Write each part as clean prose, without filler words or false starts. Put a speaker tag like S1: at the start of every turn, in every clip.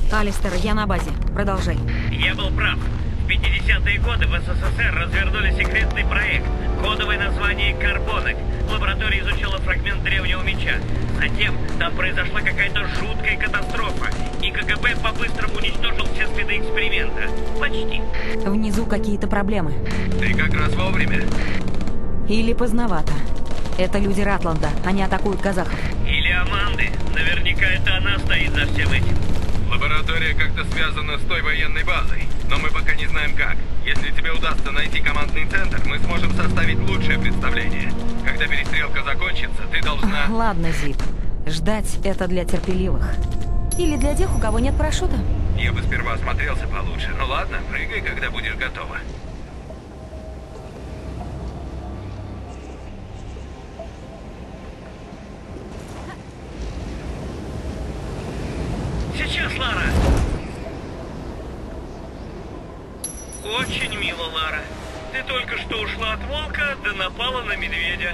S1: Алистер, я на базе. Продолжай.
S2: Я был прав. В 50-е годы в СССР развернули секретный проект. Кодовое название «Карбонок». Лаборатория изучила фрагмент древнего меча. Затем там произошла какая-то жуткая катастрофа. И КГБ по-быстрому уничтожил все следы эксперимента. Почти.
S1: Внизу какие-то проблемы.
S3: Ты как раз вовремя.
S1: Или поздновато. Это люди Ратланда. Они атакуют казахов.
S2: Или Аманды. Наверняка это она стоит за всем этим.
S3: Лаборатория как-то связана с той военной базой, но мы пока не знаем как. Если тебе удастся найти командный центр, мы сможем составить лучшее представление. Когда перестрелка закончится, ты должна...
S1: Ладно, Зип. Ждать это для терпеливых. Или для тех, у кого нет парашюта.
S3: Я бы сперва осмотрелся получше. Ну ладно, прыгай, когда будешь готова.
S2: Сейчас, Лара. Очень мило, Лара. Ты только что ушла от волка, да напала на медведя.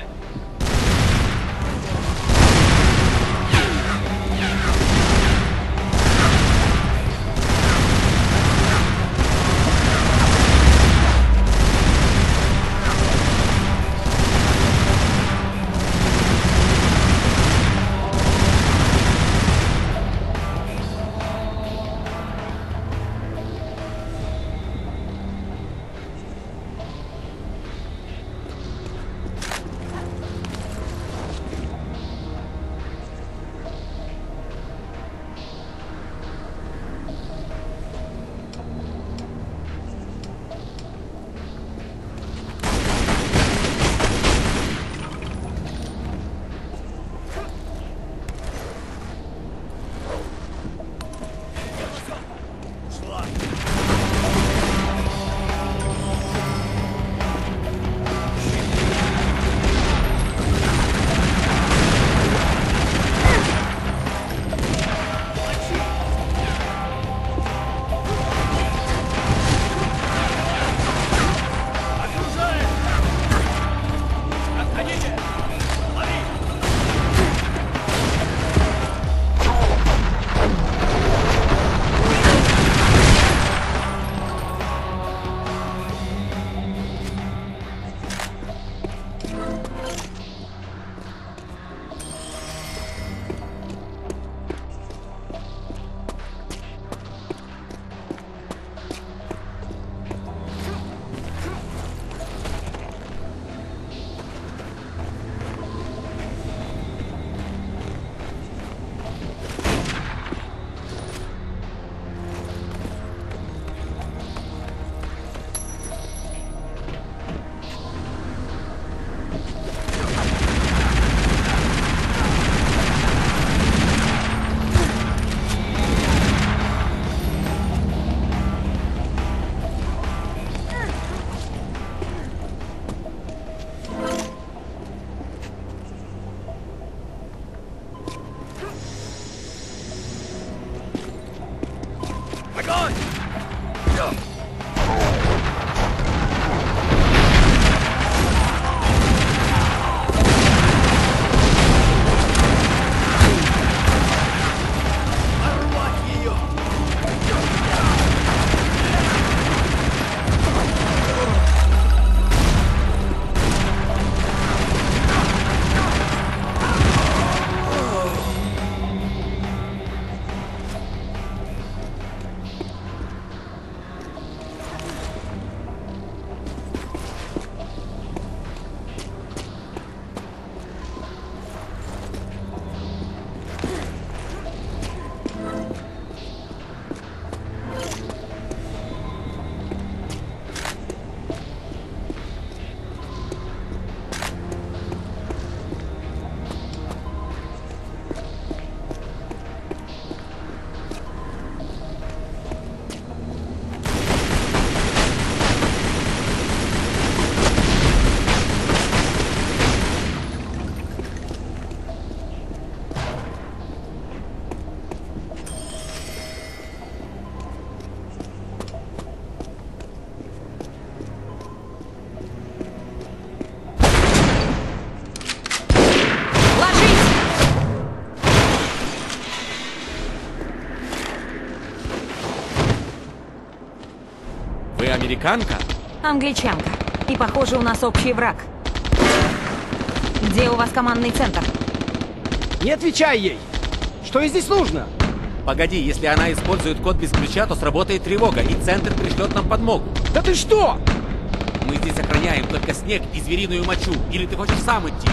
S4: американка?
S1: Англичанка. И, похоже, у нас общий враг. Где у вас командный центр?
S5: Не отвечай ей! Что ей здесь нужно?
S4: Погоди, если она использует код без ключа, то сработает тревога, и центр пришлет нам подмогу.
S5: Да ты что?
S4: Мы здесь охраняем только снег и звериную мочу. Или ты хочешь сам идти?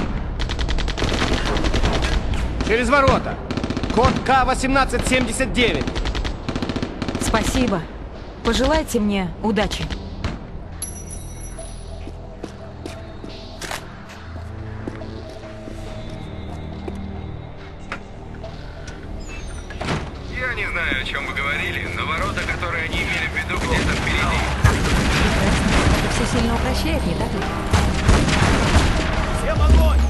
S5: Через ворота. Код К-1879.
S1: Спасибо. Пожелайте мне удачи.
S3: Я не знаю, о чем вы говорили, но ворота, которые они имели в виду, где-то впереди.
S1: Это все сильно упрощает, не так ли?
S5: Всем огонь!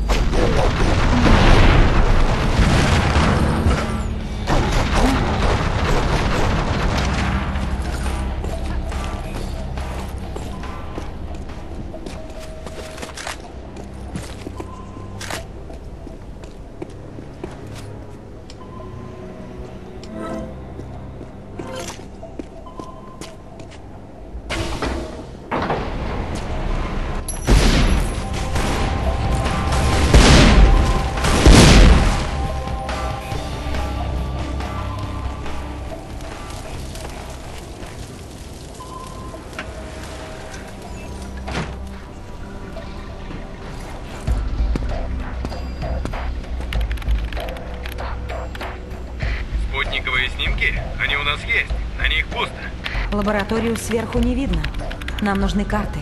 S3: Спутниковые снимки? Они у нас есть. На них пусто.
S1: Лабораторию сверху не видно. Нам нужны карты.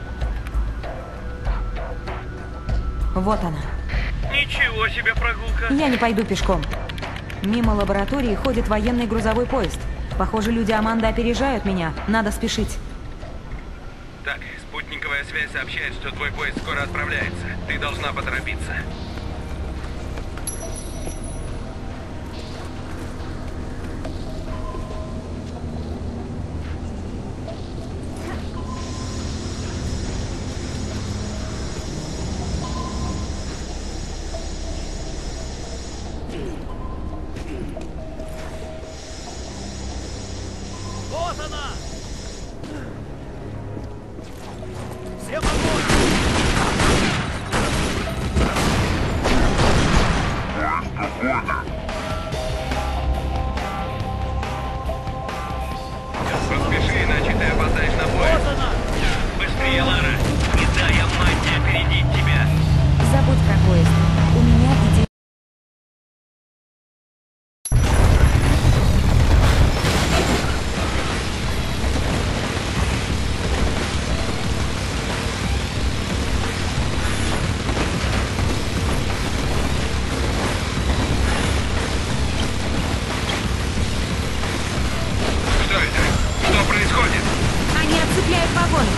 S1: Вот она.
S2: Ничего себе прогулка.
S1: Я не пойду пешком. Мимо лаборатории ходит военный грузовой поезд. Похоже, люди Аманды опережают меня. Надо спешить.
S3: Так, спутниковая связь сообщает, что твой поезд скоро отправляется. Ты должна поторопиться.
S5: Вот она! Всем огонь!
S3: Поспеши, иначе ты опоздаешь на поезд.
S5: Вот она!
S2: Быстрее, Лара. Не дай Аманде опередить тебя.
S1: Забудь про поезд. У меня идея.
S3: Что это? Что происходит?
S1: Они отцепляют вагон.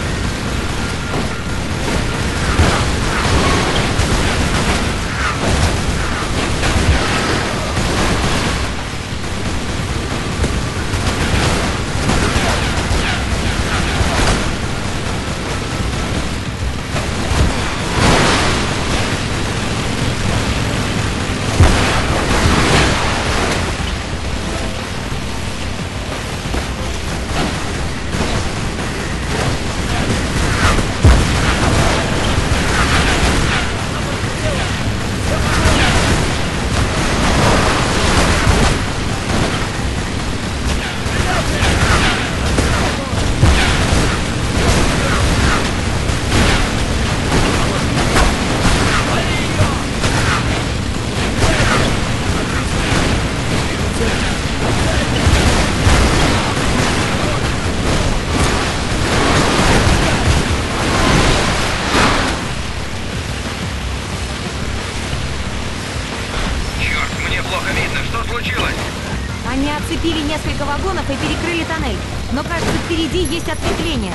S3: Черт, мне плохо видно. Что случилось?
S1: Они отцепили несколько вагонов и перекрыли тоннель. Но, кажется, впереди есть отцепление.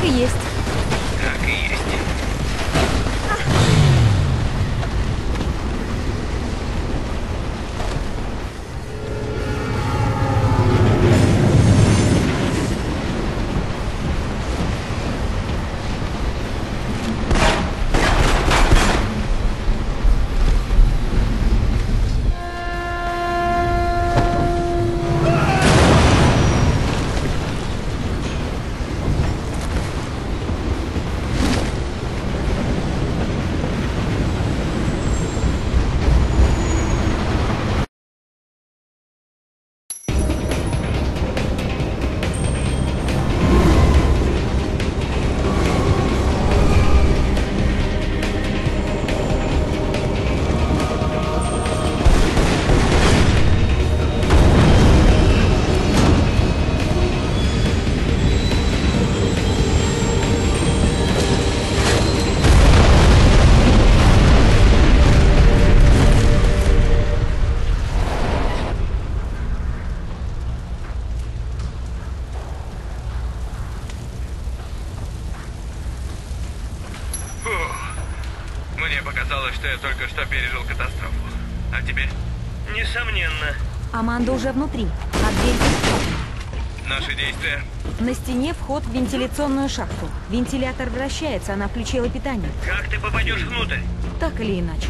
S1: Так и есть.
S3: Так и есть. Мне показалось, что я только что пережил катастрофу. А тебе?
S2: Несомненно.
S1: Аманда уже внутри. А дверь заперта.
S3: Наши действия?
S1: На стене вход в вентиляционную шахту. Вентилятор вращается, она включила питание.
S2: Как ты попадешь внутрь?
S1: Так или иначе.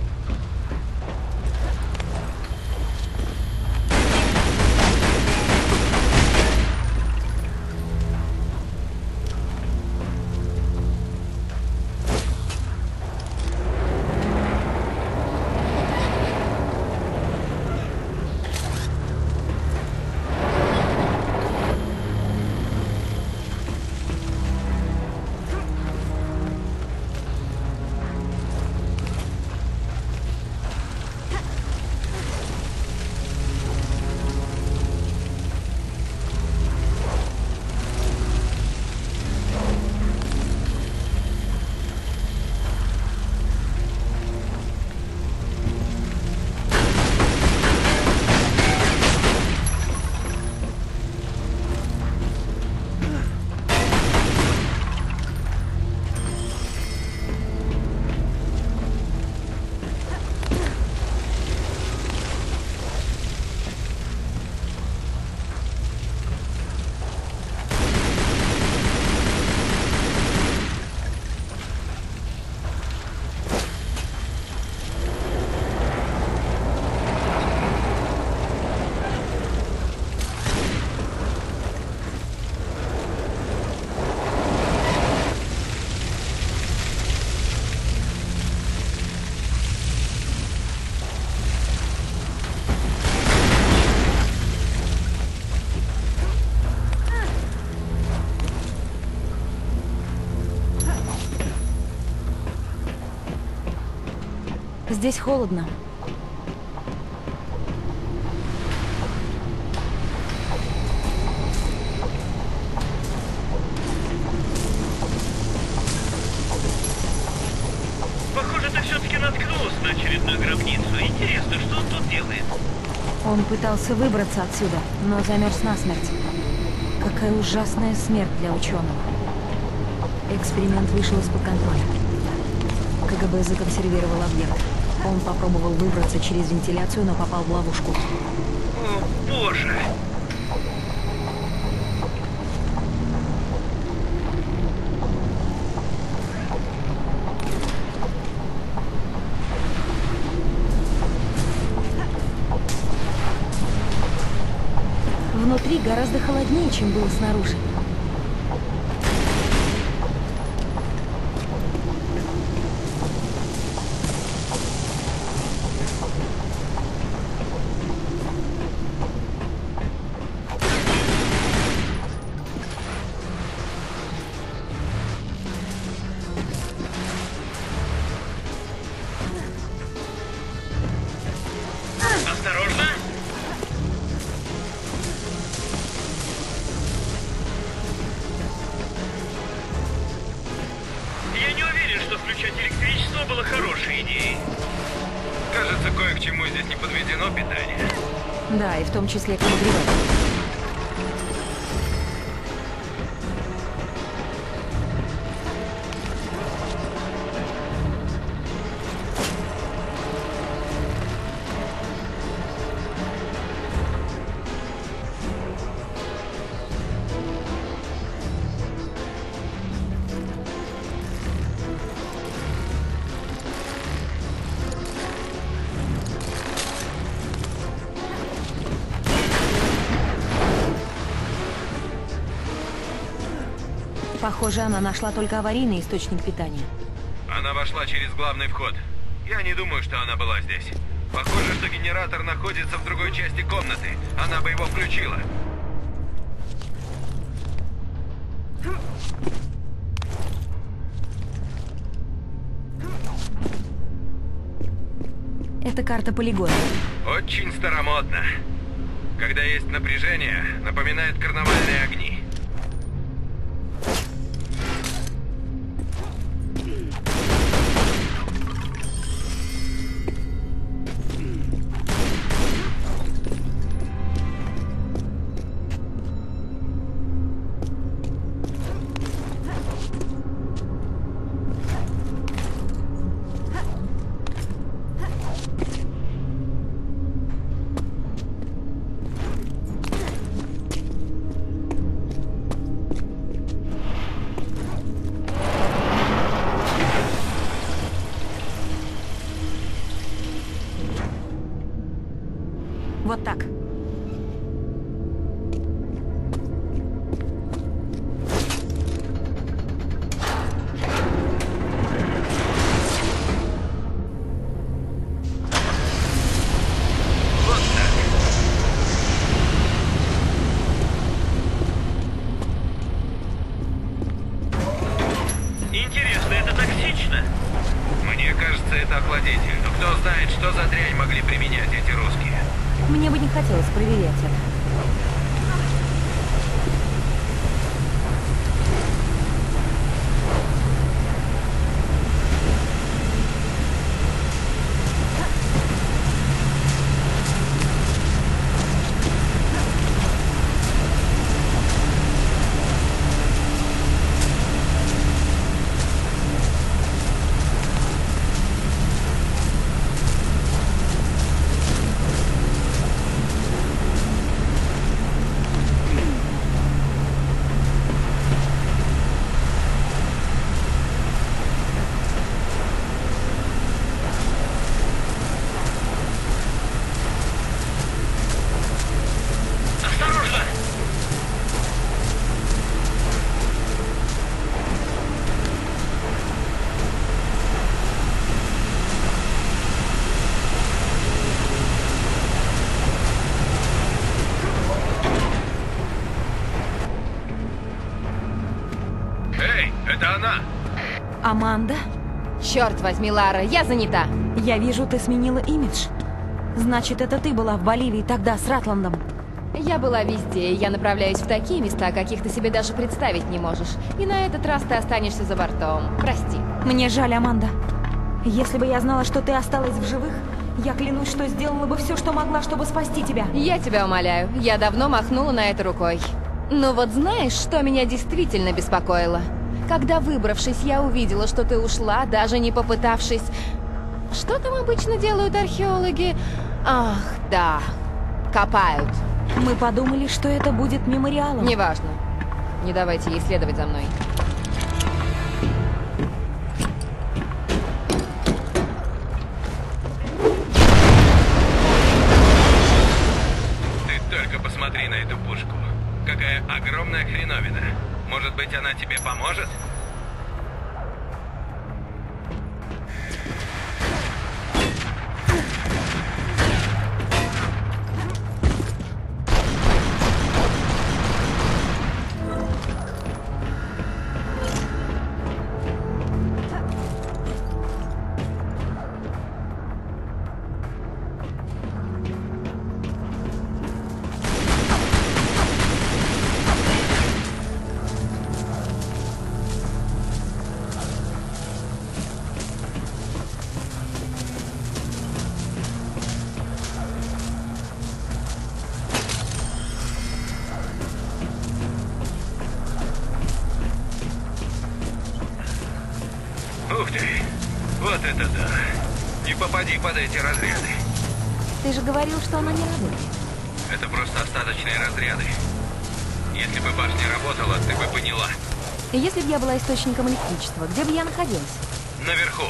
S1: Здесь холодно.
S2: Похоже, ты все-таки наткнулся на очередную гробницу. Интересно, что он тут делает?
S1: Он пытался выбраться отсюда, но замерз насмерть. Какая ужасная смерть для ученого. Эксперимент вышел из-под контроля. КГБ законсервировал объект. Он попробовал выбраться через вентиляцию, но попал в ловушку.
S2: О, боже!
S1: Внутри гораздо холоднее, чем было снаружи.
S2: Осторожно! Я не уверен, что включать электричество было хорошей идеей.
S3: Кажется, кое к чему здесь не подведено питание.
S1: Да, и в том числе к обогревателю. Похоже, она нашла только аварийный источник питания.
S3: Она вошла через главный вход. Я не думаю, что она была здесь. Похоже, что генератор находится в другой части комнаты. Она бы его включила.
S1: Это карта полигона.
S3: Очень старомодно. Когда есть напряжение, напоминает карнавальные огни.
S1: Вот так.
S3: Вот так.
S2: Интересно, это токсично?
S3: Мне кажется, это охладитель. Но кто знает, что за дрянь могли применять эти русские.
S1: Мне бы не хотелось проверять это.
S2: Осторожно!
S3: Эй, это она!
S1: Аманда?
S6: Черт возьми, Лара, я занята.
S1: Я вижу, ты сменила имидж. Значит, это ты была в Боливии тогда с Ратландом.
S6: Я была везде, и я направляюсь в такие места, каких ты себе даже представить не можешь. И на этот раз ты останешься за бортом. Прости.
S1: Мне жаль, Аманда. Если бы я знала, что ты осталась в живых, я клянусь, что сделала бы все, что могла, чтобы спасти тебя.
S6: Я тебя умоляю, я давно махнула на это рукой. Но вот знаешь, что меня действительно беспокоило? Когда, выбравшись, я увидела, что ты ушла, даже не попытавшись... Что там обычно делают археологи? Ах, да, копают.
S1: Мы подумали, что это будет мемориалом.
S6: Неважно. Не давайте ей следовать за мной.
S3: Ты только посмотри на эту пушку. Какая огромная хреновина. Может быть, она тебе поможет? Ух ты! Вот это да! Не попади под эти разряды.
S1: Ты же говорил, что она не работает.
S3: Это просто остаточные разряды. Если бы башня работала, ты бы поняла.
S1: И если бы я была источником электричества, где бы я находилась?
S3: Наверху.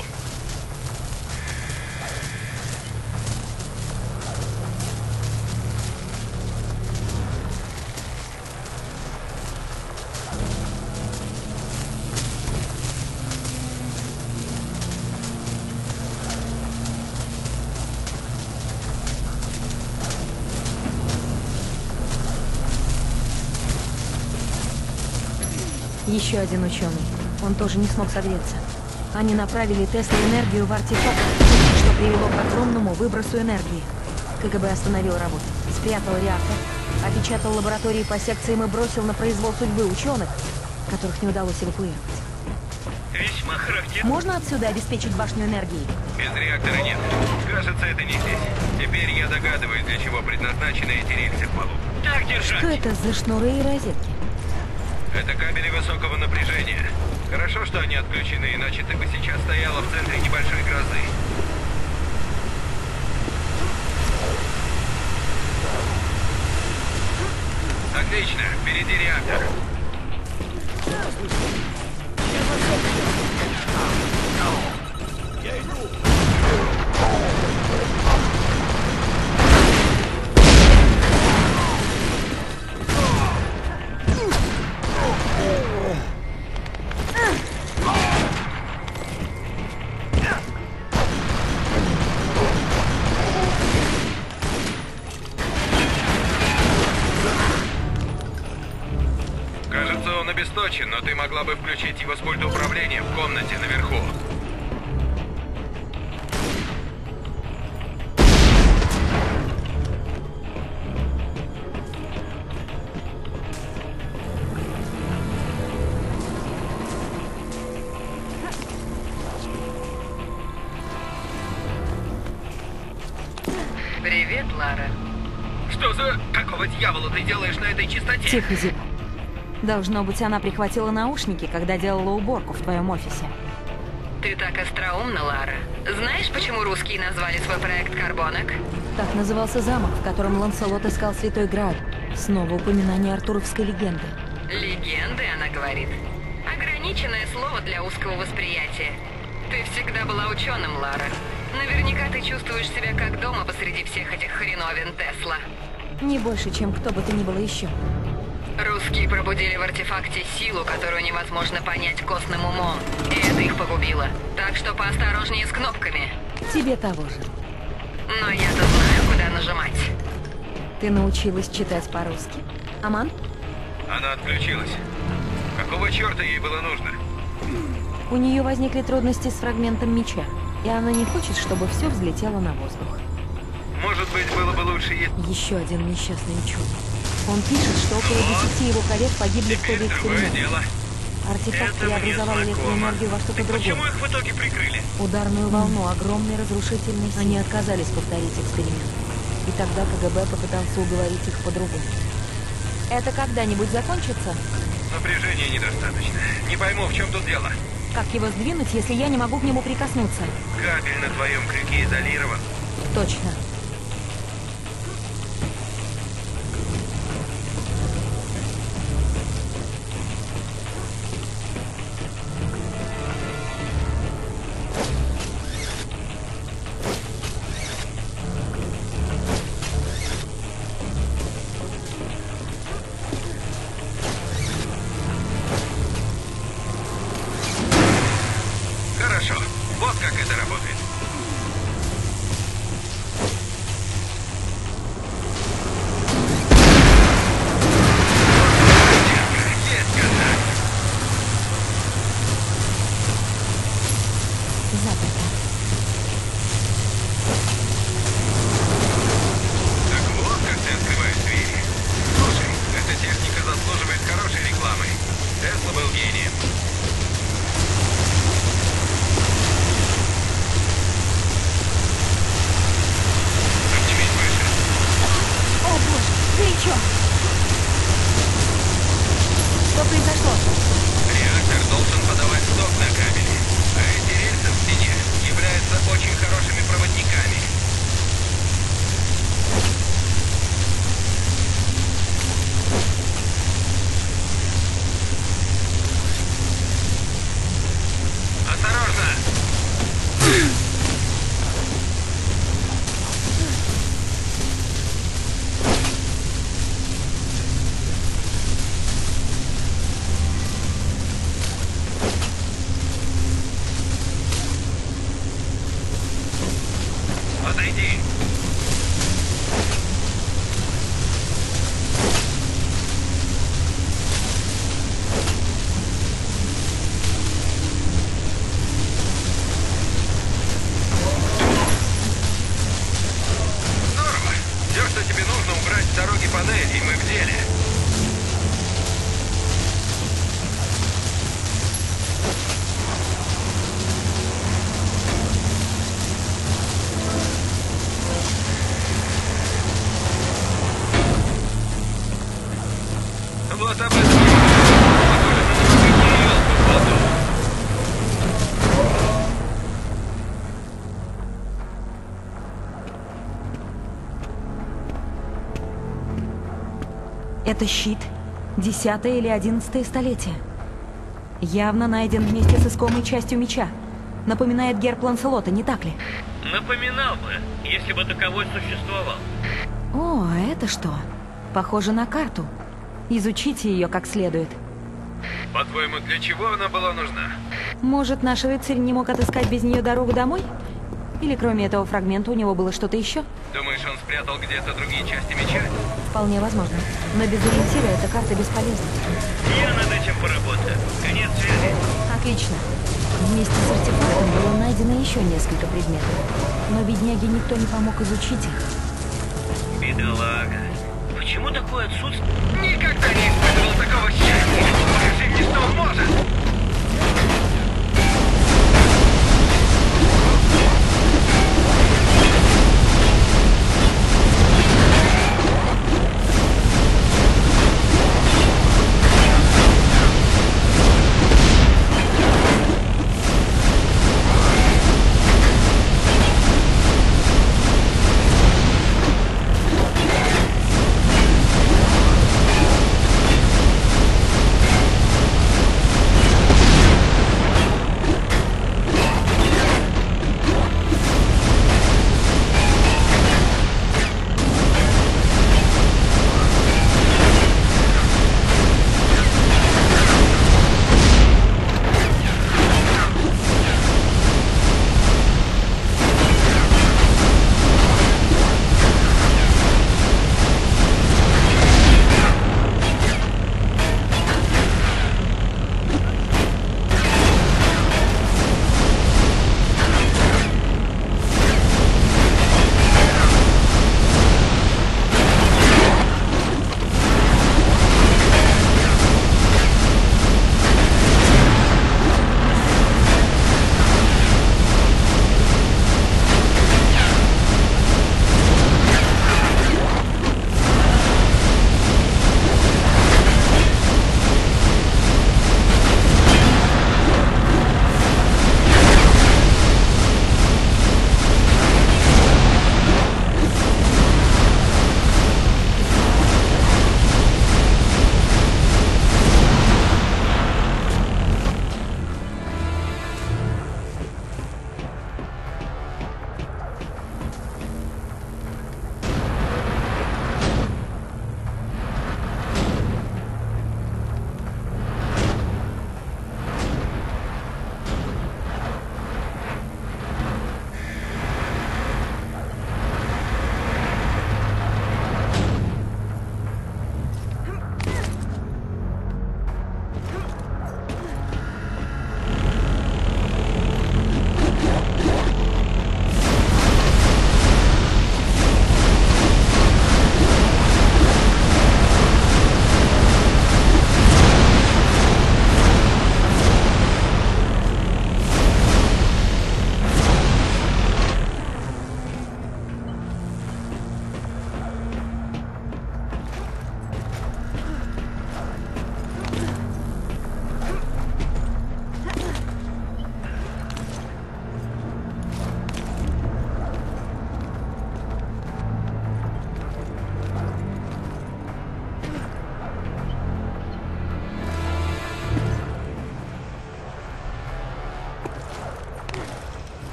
S1: Еще один ученый. Он тоже не смог согреться. Они направили Тесле энергию в артефакт, что привело к огромному выбросу энергии. КГБ остановил работу, спрятал реактор, опечатал лаборатории по секциям и бросил на произвол судьбы ученых, которых не удалось эвакуировать.
S2: Весьма характерно.
S1: Можно отсюда обеспечить башню энергией?
S3: Без реактора нет. Кажется, это не здесь. Теперь я догадываюсь, для чего предназначены эти рельсы в полу.
S2: Так держать.
S1: Что это за шнуры и розетки?
S3: Это кабели высокого напряжения. Хорошо, что они отключены, иначе ты бы сейчас стояла в центре небольшой грозы. Отлично, впереди реактор. Кажется, он обесточен, но ты могла бы включить его с пульта управления в комнате наверху.
S6: Привет, Лара.
S3: Что за... Какого дьявола ты делаешь на этой частоте?
S1: Тихо, Зип. Должно быть, она прихватила наушники, когда делала уборку в твоем офисе.
S6: Ты так остроумна, Лара. Знаешь, почему русские назвали свой проект «Карбонок»?
S1: Так назывался замок, в котором Ланселот искал Святой Грааль. Снова упоминание артуровской легенды.
S6: Легенды, она говорит. Ограниченное слово для узкого восприятия. Ты всегда была ученым, Лара. Наверняка ты чувствуешь себя как дома посреди всех этих хреновин Тесла.
S1: Не больше, чем кто бы то ни было еще.
S6: Русские пробудили в артефакте силу, которую невозможно понять костным умом. И это их погубило. Так что поосторожнее с кнопками.
S1: Тебе того же.
S6: Но я-то знаю, куда нажимать.
S1: Ты научилась читать по-русски? Аман?
S3: Она отключилась. Какого черта ей было нужно?
S1: У нее возникли трудности с фрагментом меча, и она не хочет, чтобы все взлетело на воздух.
S3: Может быть, было бы лучше, если...
S1: Еще один несчастный ученый. Он пишет, что около 10 его коллег погибли в ходе
S3: Теперь другое
S1: эксперимента.
S3: дело.
S1: Артефакт
S2: Это мне
S1: преобразовал
S2: знакомо.
S1: электроэнергию во что-то
S2: Почему
S1: другое.
S2: их в итоге прикрыли?
S1: Ударную волну, огромной разрушительной силы. Они отказались повторить эксперимент. И тогда КГБ попытался уговорить их по-другому. Это когда-нибудь закончится?
S3: Напряжения недостаточно. Не пойму, в чем тут дело.
S1: Как его сдвинуть, если я не могу к нему прикоснуться?
S3: Кабель на твоем крюке изолирован.
S1: Точно.
S3: Хорошо. Вот как это работает. Есть контакт.
S1: Заперто.
S3: Так вот как ты открываешь двери. Слушай, эта техника заслуживает хорошей рекламы. Тесла был гением. Поднимись выше.
S1: О боже, горячо! Что произошло?
S3: Реактор должен подавать ток на кабели, а эти рельсы в стене являются очень хорошими проводниками. Осторожно! что-то об этом. Похоже на материал, походу.
S1: Это щит. 10 или 11 столетие. Явно найден вместе с искомой частью меча. Напоминает герб Ланселота, не так ли?
S2: Напоминал бы, если бы таковой существовал.
S1: О, а это что? Похоже на карту. Изучите ее как следует.
S3: По-твоему, для чего она была нужна?
S1: Может, наш рыцарь не мог отыскать без нее дорогу домой? Или кроме этого фрагмента у него было что-то еще?
S3: Думаешь, он спрятал где-то другие части меча?
S1: Вполне возможно. Но без ориентира эта карта бесполезна.
S2: Я над этим поработаю. Конец связи.
S1: Отлично. Вместе с артефактом было найдено еще несколько предметов. Но бедняге никто не помог изучить их.
S2: Бедолага. Почему такое отсутствие?
S3: Никогда не испытывал такого счастья! Покажи мне, что он может!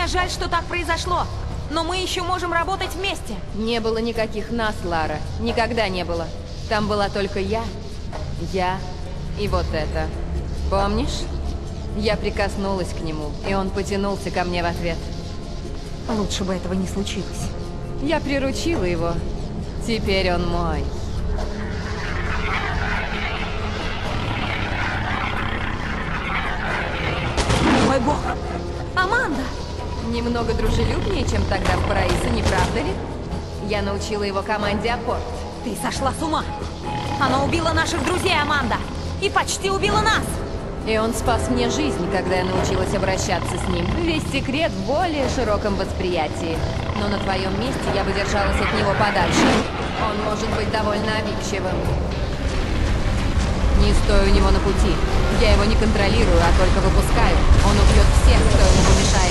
S1: жаль, что так произошло. Но мы еще можем работать вместе.
S6: Не было никаких нас, Лара. Никогда не было. Там была только я и вот это. Помнишь? Я прикоснулась к нему, и он потянулся ко мне в ответ.
S1: Лучше бы этого не случилось.
S6: Я приручила его. Теперь он мой.
S1: Мой бог! Аманда!
S6: Немного дружелюбнее, чем тогда в Параисе, не правда ли? Я научила его команде апорт.
S1: Ты сошла с ума! Она убила наших друзей, Аманда! И почти убила нас!
S6: И он спас мне жизнь, когда я научилась обращаться с ним. Весь секрет в более широком восприятии. Но на твоем месте я бы держалась от него подальше. Он может быть довольно обидчивым. Не стой у него на пути. Я его не контролирую, а только выпускаю. Он убьет всех, кто ему помешает.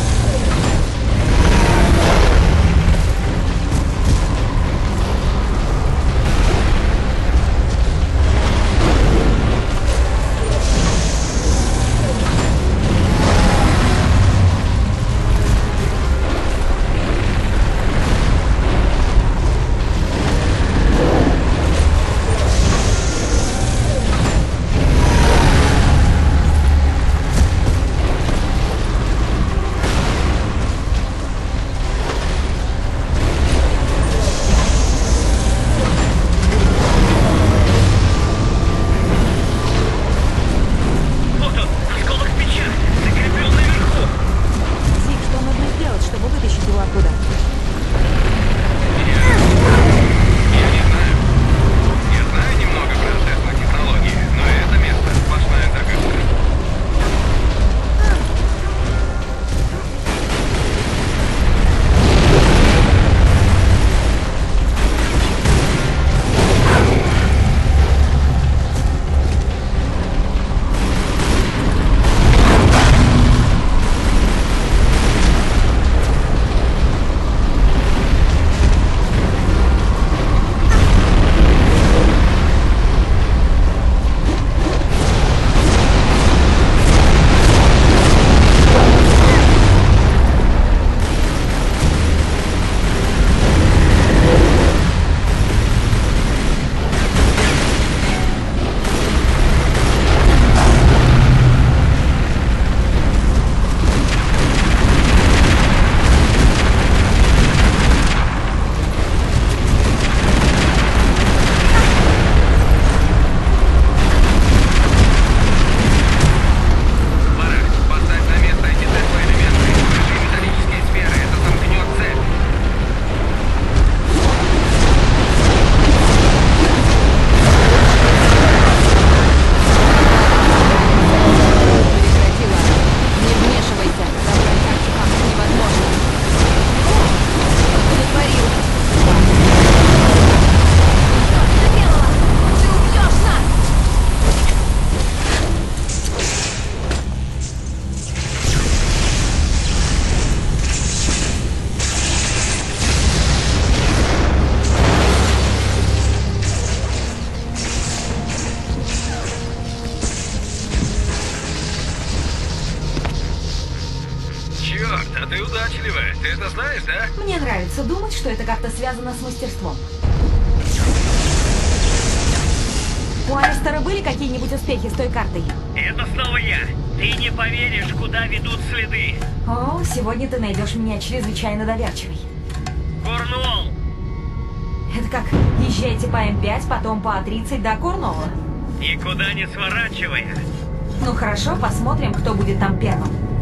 S3: А ты удачливая. Ты это знаешь, да?
S1: Мне нравится думать, что это как-то связано с мастерством. У Алистера были какие-нибудь успехи с той картой?
S2: Это снова я. Ты не поверишь, куда ведут следы.
S1: О, сегодня ты найдешь меня чрезвычайно доверчивой.
S2: Корнуолл.
S1: Это как езжайте по М5, потом по А30 до Корнуолла.
S2: Никуда не сворачивая.
S1: Ну хорошо, посмотрим, кто будет там первым.